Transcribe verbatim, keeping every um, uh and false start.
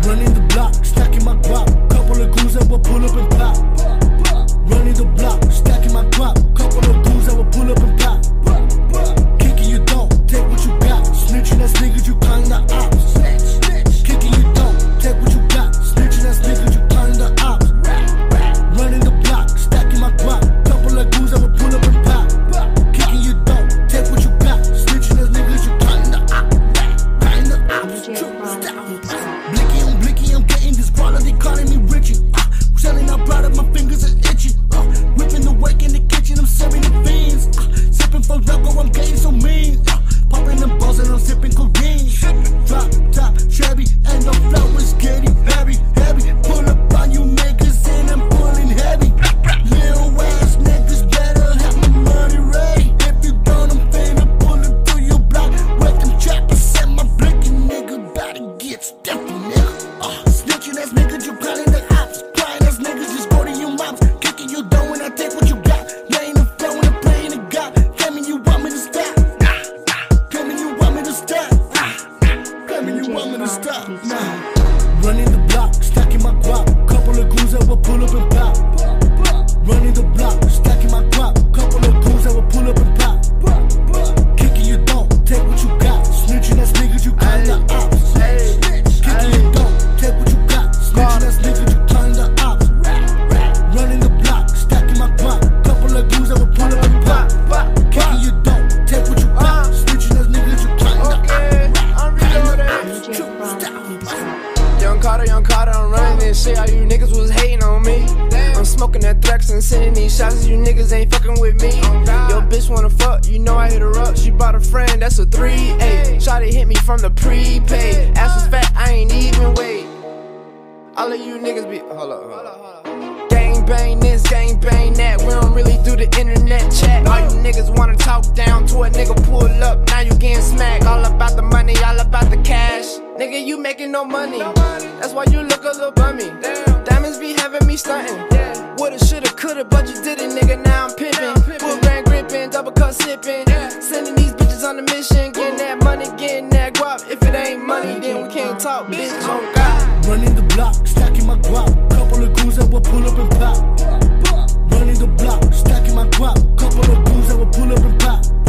Running the block, stacking my guap. Couple of goons that will pull up and pop. Running the block, stacking my guap. Couple of goons that will pull up and pop. Kicking you don't, take what you got. Snitching ass niggas, you calling the ops. Kicking you don't, take what you got. Snitching ass niggas, you calling the ops. Running the block, stacking my guap. Couple of goons that will pull up and pop. Kicking you don't, take what you got. Snitching ass niggas, you calling the ops. Calling the ops. True, stop. Blicky on blicky, I'm getting this quality, calling me Richie. Uh, selling out proud of my fingers are itchy. Uh, whipping the wake in the kitchen, I'm serving the fiends. Uh, sipping for Loco, I'm getting so mean. Uh, popping them balls and I'm sipping codeine. Drop top, Chevy, and the flow is getting heavy, heavy. Pull up on you niggas and I'm pulling heavy. Little ass niggas better have my money ready. If you don't, I'm finna pull it through your block. Wet them trappers and my blicky nigga body get stiffy, nigga. Uh, snitching ass niggas, you calling the ops. Crying ass niggas, just go to your moms. Kicking you down when I take what you got. Laying the flow and I'm playing the God. Tell me you want me to stop. Tell me you want me to stop. Tell me you want me to stop. Nah. Running the block, stacking my guap. Couple of goons that will pull up and pop. Running the block, stacking my guap. Couple of goons that will pull up and pop. Kicking you don't, take what you got. Snitching ass niggas, you calling the ops. Kicking you don't, take what you got. Snitching ass niggas, you calling the ops. Running the block, stacking my guap. Couple of goons that will pull up and pop. Kicking you don't, take what you got. Snitching ass niggas, you calling the ops. Young Carter, young Carter, I'm running this shit. All you niggas was hating on me. I'm smoking that Threx and sending these shots. You niggas ain't fucking with me. Yo, bitch wanna fuck, you know I hit her up. She bought a friend, that's a three eight. Shawty hit me from the prepaid. Ass was fat, I ain't even wait. All of you niggas be, hold up, hold up. Gang bang this, gang bang that. We don't really do the internet chat. All you niggas wanna talk down to a nigga pull up. Now you getting smacked. All about the money, all about the cash. Nigga, you making no money. That's why you look a little bummy. Diamonds be having me stunting. Woulda, shoulda, coulda, but you did it, nigga. Now I'm pimping. Full grand gripping, double cup sipping. Sending these bitches on the mission. Getting that money, getting that guap. If it ain't money, then we can't talk, bitch. Oh God. Running the block, stacking my guap. Couple of goons that will pull up and pop. Running the block, stacking my guap. Couple of goons that will pull up and pop.